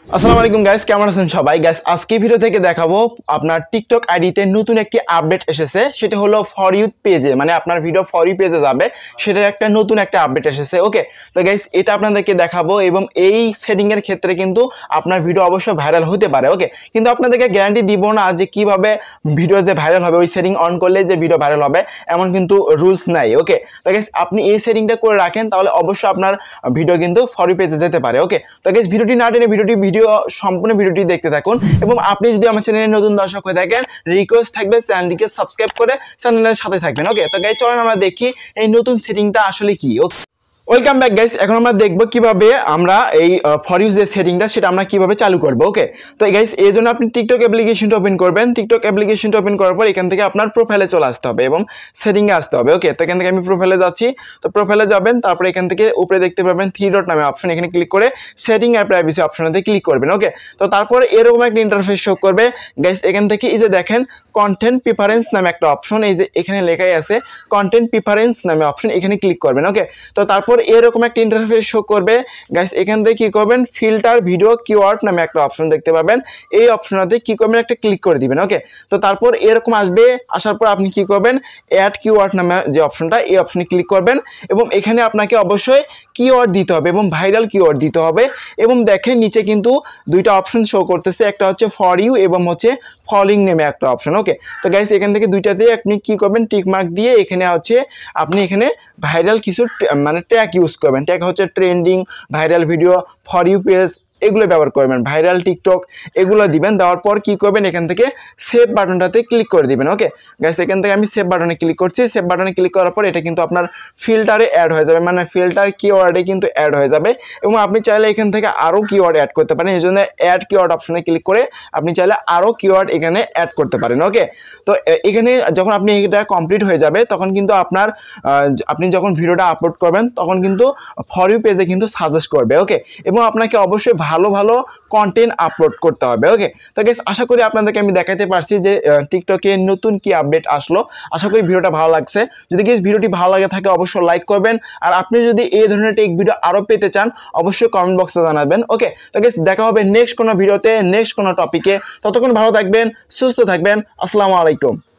আসসালামু আলাইকুম গাইস, কেমন আছেন সবাই? গাইস আজকে ভিডিও থেকে দেখাবো আপনার টিকটক আইডিতে নতুন একটি আপডেট এসেছে। সেটা হলো ফর ইউ পেজে, মানে আপনার ভিডিও ফর ইউ পেজে যাবে, সেটার একটা নতুন একটা আপডেট এসেছে। ওকে, তো গাইস এটা আপনাদেরকে দেখাবো এবং এই সেটিং এর ক্ষেত্রে কিন্তু আপনার ভিডিও অবশ্যই ভাইরাল হতে পারে। ওকে, কিন্তু আপনাদেরকে গ্যারান্টি দিব না যে কিভাবে ভিডিও যে ভাইরাল হবে, ওই সেটিং অন করলে যে ভিডিও ভাইরাল হবে এমন কিন্তু রুলস নাই। ওকে, তো গাইস আপনি এই সেটিংটা করে রাখেন, তাহলে অবশ্যই আপনার ভিডিও কিন্তু ফর ইউ পেজে যেতে পারে। ওকে, তো গাইস ভিডিওটি না টেনে সম্পূর্ণ ভিডিওটি দেখতে থাকুন এবং আপনি যদি আমার চ্যানেলে নতুন দর্শক হয়ে থাকেন, রিকোয়েস্ট থাকবে চ্যানেলটিকে সাবস্ক্রাইব করে চ্যানেলের সাথে থাকবেন। ওকে, তো গাইস চলেন আমরা দেখি এই নতুন সেটিংটা আসলে কি। ওকে, ওয়েলকাম ব্যাক গাইস, এখন আমরা দেখব কিভাবে আমরা এই ফর ইউ যে সেটিংটা সেটা আমরা কিভাবে চালু করব। ওকে, তো গাইস এই জন্য আপনি টিকটক অ্যাপ্লিকেশনটা ওপেন করবেন। টিকটক অ্যাপ্লিকেশনটা ওপেন করার পর এখান থেকে আপনার প্রোফাইলে চলে আসতে হবে এবং সেটিংয়ে আসতে হবে। ওকে, তো এখান থেকে আমি প্রোফাইলে যাচ্ছি। তো প্রোফাইলে যাবেন, তারপরে এখান থেকে উপরে দেখতে পাবেন থ্রি ডট নামে অপশন, এখানে ক্লিক করে সেটিং আর প্রাইভেসি অপশনটাতে ক্লিক করবেন। ওকে, তো তারপরে এরকম একটা ইন্টারফেস শো করবে গাইস। এখান থেকে এই যে দেখেন কন্টেন্ট প্রিফারেন্স নামে একটা অপশন, এই যে এখানে লেখাই আছে কন্টেন্ট প্রিফারেন্স নামে অপশন, এখানে ক্লিক করবেন। ওকে, তো তারপর এরকম একটা ইন্টারফেস শো করবে গাইস। এখান থেকে কি করবেন, ফিল্টার ভিডিও কিওয়ার্ড নামে একটা অপশন দেখতে পাবেন, এই অপশনটাতে কি করবেন, একটা ক্লিক করে দিবেন। ওকে, তো তারপর এরকম আসবে, আসার পর আপনি কি করবেন, অ্যাড কিওয়ার্ড নামে যে অপশনটা, এই অপশনে ক্লিক করবেন এবং এখানে আপনাকে অবশ্যই কিওয়ার্ড দিতে হবে এবং ভাইরাল কিওয়ার্ড দিতে হবে। এবং দেখেন নিচে কিন্তু দুইটা অপশন শো করতেছে, একটা হচ্ছে ফর ইউ এবং হচ্ছে ফলোইং নেমে একটা অপশন। ওকে, তো গাইস এখান থেকে দুইটাতে আপনি কি করবেন, টিক মার্ক দিয়ে এখানে হচ্ছে আপনি এখানে ভাইরাল কিছু মানে ট্যাগ ইউজ করবেন। ট্যাগ হচ্ছে trending, viral video, for you page, এগুলো ব্যবহার করবেন, ভাইরাল টিকটক এগুলো দিবেন। দেওয়ার পর কি করবেন, এখান থেকে সেভ বাটনটাতে ক্লিক করে দিবেন। ওকে গাইস, এখান থেকে আমি সেভ বাটনে ক্লিক করছি। সেভ বাটনে ক্লিক করার পর এটা কিন্তু আপনার ফিল্টারে অ্যাড হয়ে যাবে, মানে ফিল্টার কিওয়ার্ডে কিন্তু অ্যাড হয়ে যাবে এবং আপনি চাইলে এখান থেকে আরও কিওয়ার্ড অ্যাড করতে পারেন। এই জন্য অ্যাড কিওয়ার্ড অপশনে ক্লিক করে আপনি চাইলে আরও কিওয়ার্ড এখানে অ্যাড করতে পারেন। ওকে, তো এখানে যখন আপনি এটা কমপ্লিট হয়ে যাবে তখন কিন্তু আপনার আপনি যখন ভিডিওটা আপলোড করবেন তখন কিন্তু ফর ইউ পেজে কিন্তু সাজেস্ট করবে। ওকে, এবং আপনাকে অবশ্যই ভালো ভালো কন্টেন্ট আপলোড করতে হবে। ওকে, তো গাইস আশা করি আপনাদেরকে আমি দেখাতে পারছি যে টিকটকে নতুন কি আপডেট আসলো। আশা করি ভিডিওটা ভালো লাগছে। যদি গাইস ভিডিওটি ভালো লাগে থাকে অবশ্যই লাইক করবেন, আর আপনি যদি এই ধরনের টেক ভিডিও আরও পেতে চান অবশ্যই কমেন্ট বক্সে জানাবেন। ওকে, তো গাইস দেখা হবে নেক্সট কোনো ভিডিওতে, নেক্সট কোনো টপিকে। ততক্ষণ ভালো থাকবেন, সুস্থ থাকবেন। আসসালামু আলাইকুম।